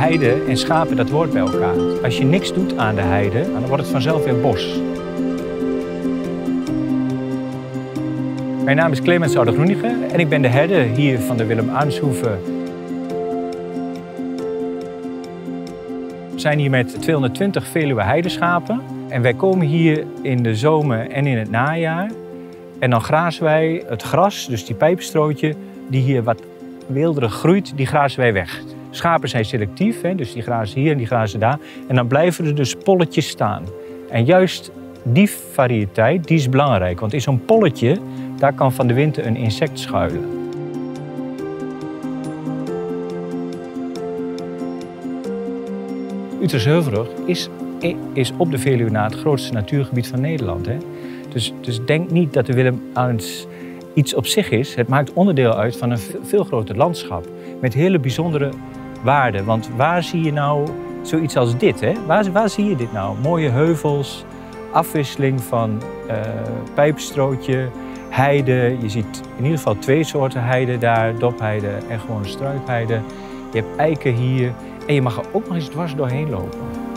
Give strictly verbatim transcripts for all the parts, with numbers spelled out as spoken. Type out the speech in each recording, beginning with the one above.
Heide en schapen, dat hoort bij elkaar. Als je niks doet aan de heide, dan wordt het vanzelf weer bos. Mijn naam is Clemens Oude-Groenige en ik ben de herder hier van de Willem Arnshoeve. We zijn hier met tweehonderdtwintig Veluwe heideschapen. En wij komen hier in de zomer en in het najaar. En dan grazen wij het gras, dus die pijpenstrootje, die hier wat weelderig groeit, die grazen wij weg. Schapen zijn selectief, hè, dus die grazen hier en die grazen daar. En dan blijven er dus polletjes staan. En juist die variëteit, die is belangrijk. Want in zo'n polletje, daar kan van de winter een insect schuilen. Utrechtse Heuvelrug is, is op de Veluwe na het grootste natuurgebied van Nederland. Hè. Dus, dus denk niet dat de Willem Arns iets op zich is. Het maakt onderdeel uit van een veel groter landschap met hele bijzondere waarden. Want waar zie je nou zoiets als dit? Hè? Waar, waar zie je dit nou? Mooie heuvels, afwisseling van uh, pijpenstrootje, heide. Je ziet in ieder geval twee soorten heide daar, dopheide en gewoon struikheide. Je hebt eiken hier en je mag er ook nog eens dwars doorheen lopen.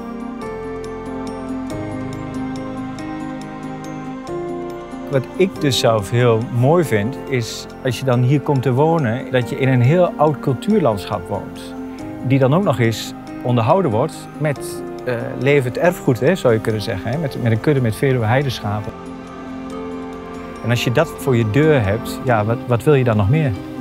Wat ik dus zelf heel mooi vind, is als je dan hier komt te wonen, dat je in een heel oud cultuurlandschap woont. Die dan ook nog eens onderhouden wordt met uh, levend erfgoed, hè, zou je kunnen zeggen. Hè, met, met een kudde met Veluwe heideschapen. En als je dat voor je deur hebt, ja, wat, wat wil je dan nog meer?